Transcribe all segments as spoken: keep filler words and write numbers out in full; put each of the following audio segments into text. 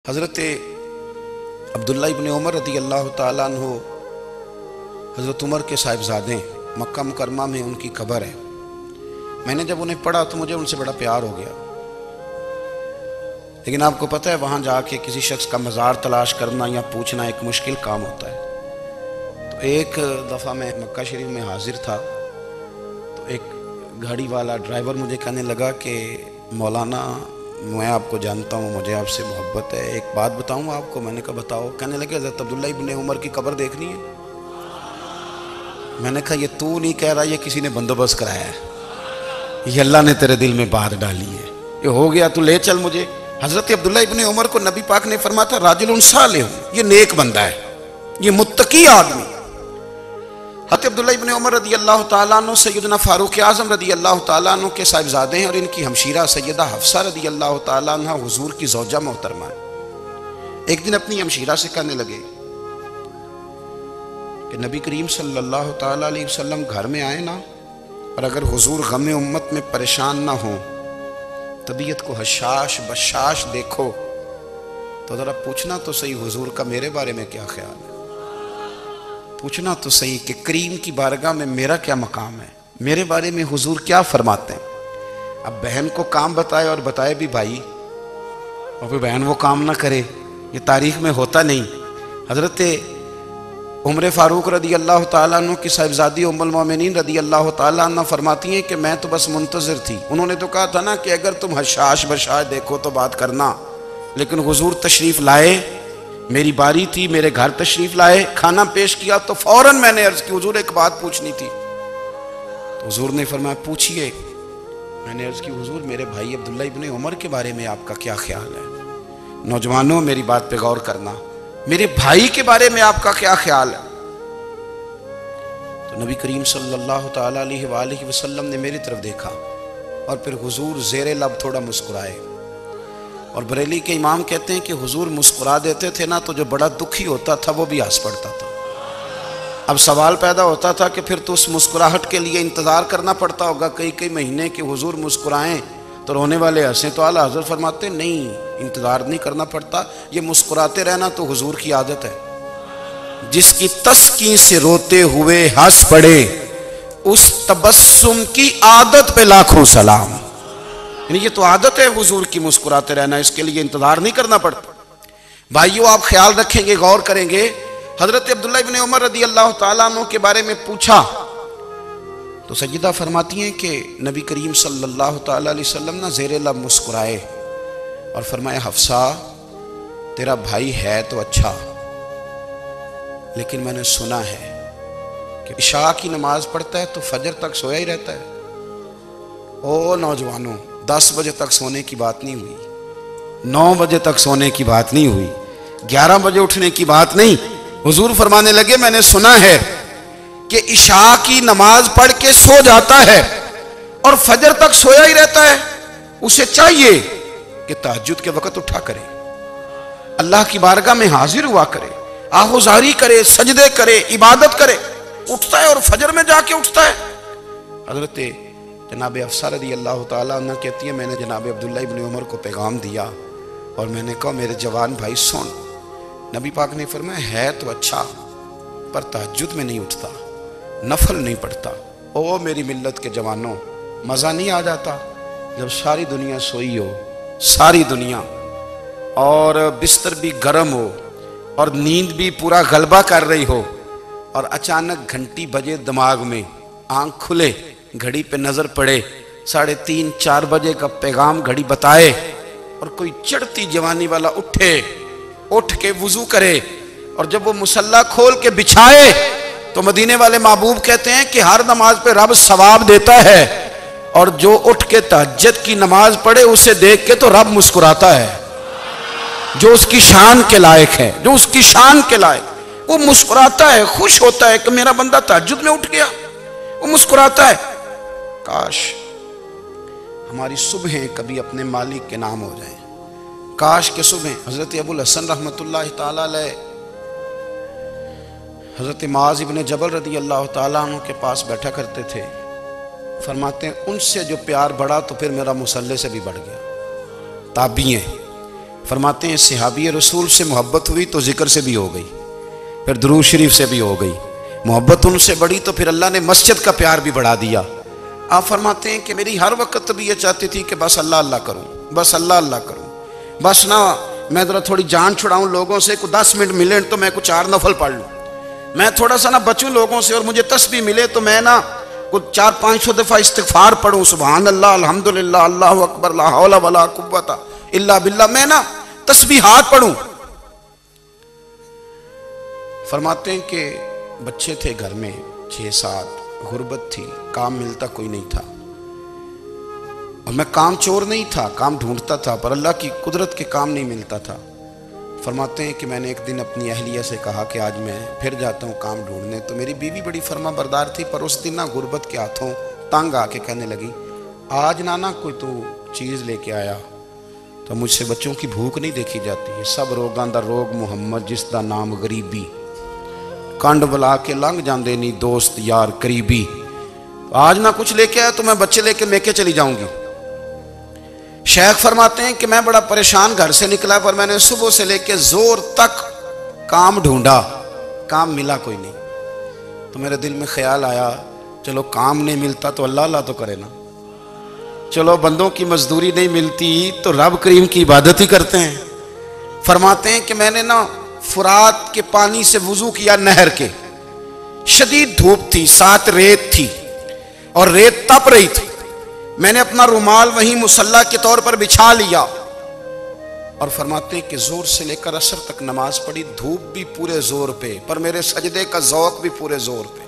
حضرت عبداللہ ابن عمر رضی اللہ تعالیٰ عنہ حضرت عمر کے صاحبزادے مکہ مکرمہ میں ان کی قبر ہے۔ میں نے جب انہیں پڑھا تو مجھے ان سے بڑا پیار ہو گیا، لیکن آپ کو پتہ ہے وہاں جا کے کسی شخص کا مزار تلاش کرنا یا پوچھنا ایک مشکل کام ہوتا ہے۔ تو ایک دفعہ میں مکہ شریف میں حاضر تھا تو ایک گاڑی والا ڈرائیور مجھے کہنے لگا کہ مولانا میں آپ کو جانتا ہوں، مجھے آپ سے محبت ہے، ایک بات بتاؤں آپ کو۔ میں نے کہا بتاؤ۔ کہنے لگے حضرت عبداللہ ابن عمر کی قبر دیکھنی ہے۔ میں نے کہا یہ تو نہیں کہہ رہا، یہ کسی نے بندوبست کرایا ہے، یہ اللہ نے تیرے دل میں بات ڈالی ہے، یہ ہو گیا تو لے چل مجھے۔ حضرت عبداللہ ابن عمر کو نبی پاک نے فرمایا تھا راجل صالح، یہ نیک بندہ ہے، یہ متقی آدمی۔ حضرت عبداللہ ابن عمر رضی اللہ تعالیٰ عنہ سیدنا فاروق اعظم رضی اللہ تعالیٰ عنہ کے صاحبزادے ہیں، اور ان کی ہمشیرہ سیدہ حفصہ رضی اللہ تعالیٰ عنہ حضور کی زوجہ محترمہ ہے۔ ایک دن اپنی ہمشیرہ سے کہنے لگے کہ نبی کریم صلی اللہ تعالیٰ علیہ وسلم گھر میں آئے نا، اور اگر حضور غم امت میں پریشان نہ ہوں، طبیعت کو حشاش بشاش دیکھو تو ذرا پوچھنا تو صحیح حضور کا میرے بارے میں کیا خیال ہے، پوچھنا تو صحیح کہ کریم کی بارگاہ میں میرا کیا مقام ہے، میرے بارے میں حضور کیا فرماتے ہیں۔ اب بہن کو کام بتائے اور بتائے بھی بھائی، اور پھر بہن وہ کام نہ کرے، یہ تاریخ میں ہوتا نہیں۔ حضرت عمر فاروق رضی اللہ تعالیٰ عنہ کی صاحبزادی ام المومنین رضی اللہ تعالیٰ عنہ فرماتی ہیں کہ میں تو بس منتظر تھی۔ انہوں نے تو کہا تھا نا کہ اگر تم حشاش بشاش دیکھو تو بات کرنا، لیکن حضور تشریف لائے، میری باری تھی، میرے گھر تشریف لائے، کھانا پیش کیا تو فوراً میں نے عرض کی حضور ایک بات پوچھنی تھی۔ تو حضور نے فرمایا پوچھئے۔ میں نے عرض کی حضور میرے بھائی عبداللہ ابن عمر کے بارے میں آپ کا کیا خیال ہے؟ نوجوانوں میری بات پہ غور کرنا، میرے بھائی کے بارے میں آپ کا کیا خیال ہے؟ تو نبی کریم صلی اللہ تعالیٰ علیہ وآلہ وسلم نے میری طرف دیکھا اور پھر حضور زیر لب تھوڑا مسکرائے، اور بریلی کے امام کہتے ہیں کہ حضور مسکرا دیتے تھے نا تو جو بڑا دکھی ہوتا تھا وہ بھی ہنس پڑتا تھا۔ اب سوال پیدا ہوتا تھا کہ پھر تو اس مسکراہٹ کے لیے انتظار کرنا پڑتا ہوگا کئی کئی مہینے کہ حضور مسکرائیں تو رونے والے ہنسیں، تو اعلیٰ حضرت فرماتے نہیں، انتظار نہیں کرنا پڑتا، یہ مسکراتے رہنا تو حضور کی عادت ہے۔ جس کی تسکین سے روتے ہوئے ہنس پڑے اس تبسم کی عادت پہ لاکھوں سلام۔ یعنی یہ تو عادت ہے حضور کی مسکراتے رہنا، اس کے لیے انتظار نہیں کرنا پڑتا۔ بھائیو آپ خیال رکھیں گے، غور کریں گے، حضرت عبداللہ ابن عمر رضی اللہ تعالیٰ عنہ کے بارے میں پوچھا تو سیدہ فرماتی ہیں کہ نبی کریم صلی اللہ تعالیٰ علیہ وسلم نہ زیر لب مسکرائے اور فرمایا حفصہ تیرا بھائی ہے تو اچھا، لیکن میں نے سنا ہے کہ عشاء کی نماز پڑھتا ہے تو فجر تک سویا ہی رہتا ہے۔ او نوجوانوں، دس بجے تک سونے کی بات نہیں ہوئی، نو بجے تک سونے کی بات نہیں ہوئی، گیارہ بجے اٹھنے کی بات نہیں۔ حضور فرمانے لگے میں نے سنا ہے کہ عشاء کی نماز پڑھ کے سو جاتا ہے اور فجر تک سویا ہی رہتا ہے، اسے چاہیے کہ تہجد کے وقت اٹھا کرے، اللہ کی بارگاہ میں حاضر ہوا کرے، آہوزاری کرے، سجدے کرے، عبادت کرے، اٹھتا ہے اور فجر میں جا کے اٹھتا ہے۔ حضرت جناب حفصہ رضی اللہ تعالیٰ عنہ کہتی ہے میں نے جناب عبداللہ ابن عمر کو پیغام دیا اور میں نے کہا میرے جوان بھائی سن، نبی پاک نے فرمایا ہے تو اچھا پر تہجد میں نہیں اٹھتا، نفل نہیں پڑھتا۔ او میری ملت کے جوانوں، مزہ نہیں آ جاتا جب ساری دنیا سوئی ہو، ساری دنیا، اور بستر بھی گرم ہو اور نیند بھی پورا غلبہ کر رہی ہو، اور اچانک گھنٹی بجے دماغ میں، آنکھ کھلے، گھڑی پہ نظر پڑے، ساڑھے تین چار بجے کا پیغام گھڑی بتائے، اور کوئی چڑھتی جوانی والا اٹھے، اٹھ کے وضو کرے، اور جب وہ مصلی کھول کے بچھائے تو مدینے والے محبوب کہتے ہیں کہ ہر نماز پہ رب ثواب دیتا ہے، اور جو اٹھ کے تہجد کی نماز پڑھے اسے دیکھ کے تو رب مسکراتا ہے، جو اس کی شان کے لائق ہے، جو اس کی شان کے لائق، وہ مسکراتا ہے، خوش ہوتا ہے کہ میرا بندہ تہجد میں اٹھ گیا، وہ مسکراتا ہے۔ کاش ہماری صبحیں کبھی اپنے مالک کے نام ہو جائیں، کاش کے صبحیں۔ حضرت ابو الحسن رحمۃ اللہ تعالیٰ علیہ حضرت معاذ ابن جبل رضی اللہ تعالیٰ عنہ کے پاس بیٹھا کرتے تھے، فرماتے ہیں ان سے جو پیار بڑھا تو پھر میرا مصلی سے بھی بڑھ گیا۔ تابعی ہیں، فرماتے ہیں صحابی رسول سے محبت ہوئی تو ذکر سے بھی ہو گئی، پھر درود شریف سے بھی ہو گئی، محبت ان سے بڑھی تو پھر اللہ نے مسجد کا پیار بھی بڑھا دیا۔ آپ فرماتے ہیں کہ میری ہر وقت بھی یہ چاہتی تھی کہ بس اللہ اللہ کروں، بس اللہ اللہ کروں، بس نہ میں ذرا تھوڑی جان چھڑاؤں لوگوں سے، کوئی دس منٹ ملے تو میں کچھ چار نفل پڑھ لوں، میں تھوڑا سا نہ بچوں لوگوں سے، اور مجھے تسبیح ملے تو میں نہ کچھ چار پانچ سو دفعہ استغفار پڑھوں، سبحان اللہ، الحمدللہ، اللہ اکبر، لا حول ولا قوت الا باللہ، میں نہ تسبیحات پڑھوں۔ فرماتے ہیں کہ بچے تھے گھر میں چھ سات، غربت تھی، کام ملتا کوئی نہیں تھا، اور میں کام چور نہیں تھا، کام ڈھونڈتا تھا، پر اللہ کی قدرت کے کام نہیں ملتا تھا۔ فرماتے ہیں کہ میں نے ایک دن اپنی اہلیہ سے کہا کہ آج میں پھر جاتا ہوں کام ڈھونڈنے، تو میری بیوی بڑی فرما بردار تھی، پر اس دن نہ غربت کے ہاتھوں تنگ آ کے کہنے لگی، آج نانا کوئی تو چیز لے کے آیا، تو مجھ سے بچوں کی بھوک نہیں دیکھی جاتی ہے، سب روگاں دا روگ محمد جس دا نام غریبی، کنڈ بلا کے لنگ جاندے نہیں دوست یار قریبی، آج نہ کچھ لے کے آیا تو میں بچے لے کے میکے چلی جاؤں گی۔ شیخ فرماتے ہیں کہ میں بڑا پریشان گھر سے نکلا، پر میں نے صبح سے لے کے زور تک کام ڈھونڈا، کام ملا کوئی نہیں، تو میرے دل میں خیال آیا چلو کام نہیں ملتا تو اللہ اللہ تو کرے نا، چلو بندوں کی مزدوری نہیں ملتی تو رب کریم کی عبادت ہی کرتے ہیں۔ فرماتے ہیں کہ میں نے نا فرات کے پانی سے وضو کیا، نہر کے، شدید دھوپ تھی، ساتھ ریت تھی اور ریت تپ رہی تھی، میں نے اپنا رومال وہیں مصلی کے طور پر بچھا لیا، اور فرماتے ہیں کہ زور سے لے کر عصر تک نماز پڑھی، دھوپ بھی پورے زور پہ، پر میرے سجدے کا ذوق بھی پورے زور پہ۔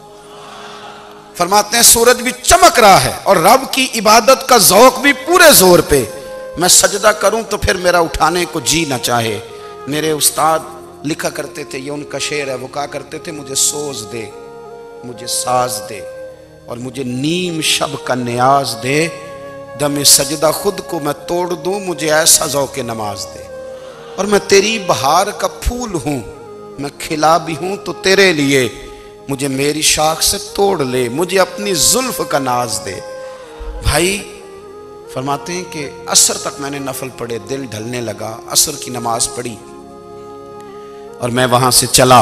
فرماتے ہیں سورج بھی چمک رہا ہے اور رب کی عبادت کا ذوق بھی پورے زور پہ، میں سجدہ کروں تو پھر میرا اٹھانے کو جی نہ چاہے۔ میرے استاد لکھا کرتے تھے، یہ ان کا شعر ہے، وہ کہا کرتے تھے مجھے سوز دے، مجھے ساز دے، اور مجھے نیم شب کا نیاز دے، دم سجدہ خود کو میں توڑ دوں، مجھے ایسا ذوق نماز دے، اور میں تیری بہار کا پھول ہوں، میں کھلا بھی ہوں تو تیرے لیے، مجھے میری شاخ سے توڑ لے، مجھے اپنی زلف کا ناز دے۔ بھائی فرماتے ہیں کہ عصر تک میں نے نفل پڑھے، دل ڈھلنے لگا، عصر کی نماز پڑھی اور میں وہاں سے چلا۔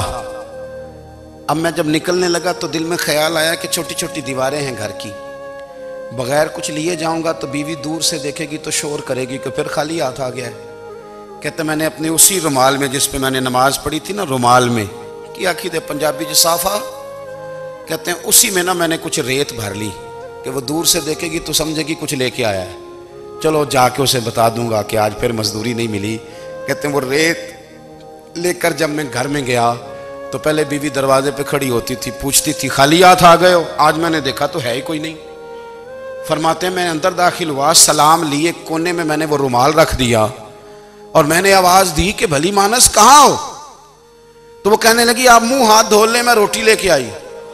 اب میں جب نکلنے لگا تو دل میں خیال آیا کہ چھوٹی چھوٹی دیواریں ہیں گھر کی، بغیر کچھ لیے جاؤں گا تو بیوی دور سے دیکھے گی تو شور کرے گی کہ پھر خالی ہاتھ آ گیا ہے۔ کہتے میں نے اپنے اسی رومال میں جس پہ میں نے نماز پڑھی تھی نا، رومال میں کی عقیدہ پنجابی جو صافہ کہتے ہیں، اسی میں نا میں نے کچھ ریت بھر لی کہ وہ دور سے دیکھے گی تو سمجھے گی کچھ لے کے آیا ہے، چلو جا کے اسے بتا دوں گا کہ آج پھر مزدوری نہیں ملی۔ کہتے ہیں وہ ریت لے کر جب میں گھر میں گیا تو پہلے بیوی دروازے پہ کھڑی ہوتی تھی، پوچھتی تھی خالی ہاتھ آ گئے ہو؟ آج میں نے دیکھا تو ہے ہی کوئی نہیں۔ فرماتے ہیں میں اندر داخل ہوا، سلام لیے، کونے میں میں نے وہ رومال رکھ دیا اور میں نے آواز دی کہ بھلی مانس کہاں ہو؟ تو وہ کہنے لگی آپ منہ ہاتھ دھو لیں، میں روٹی لے کے آئی۔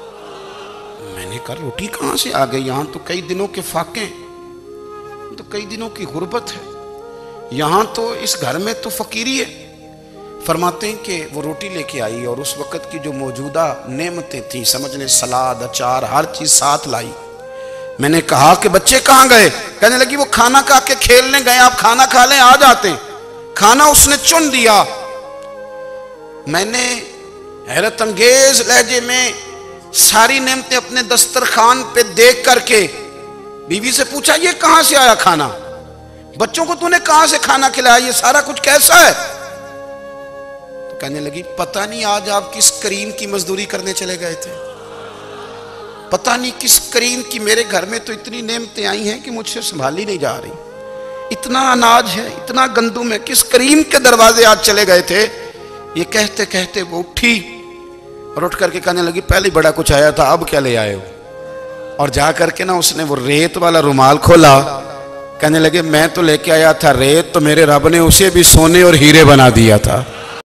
میں نے کہا روٹی کہاں سے آ گئی؟ یہاں تو کئی دنوں کے فاقے ہیں، تو کئی دنوں کی غربت ہے، یہاں تو اس گھر میں تو فقیری ہے۔ فرماتے ہیں کہ وہ روٹی لے کے آئی اور اس وقت کی جو موجودہ نعمتیں تھیں، سمجھنے سلاد، اچار، ہر چیز ساتھ لائی۔ میں نے کہا کہ بچے کہاں گئے؟ کہنے لگی وہ کھانا کھا کے کھیلنے گئے، آپ کھانا کھا لیں آ جاتے ہیں۔ کھانا اس نے چن دیا۔ میں نے حیرت انگیز لہجے میں ساری نعمتیں اپنے دسترخوان پہ دیکھ کر کے بیوی سے پوچھا یہ کہاں سے آیا کھانا؟ بچوں کو تو نے کہاں سے کھانا کھلایا؟ یہ سارا کچھ کیسا ہے؟ تو کہنے لگی پتہ نہیں آج آپ کس کریم کی مزدوری کرنے چلے گئے تھے، پتہ نہیں کس کریم کی، میرے گھر میں تو اتنی نعمتیں آئی ہیں کہ مجھ سے سنبھالی نہیں جا رہی، اتنا اناج ہے، اتنا گندم ہے، کس کریم کے دروازے آج چلے گئے تھے؟ یہ کہتے کہتے وہ اٹھی اور اٹھ کر کے کہنے لگی پہلے بڑا کچھ آیا تھا، اب کیا لے آئے ہو؟ اور جا کر کے نا اس نے وہ ریت والا رومال کھولا، کہنے لگے میں تو لے کے آیا تھا ریت، تو میرے رب نے اسے بھی سونے اور ہیرے بنا دیا تھا۔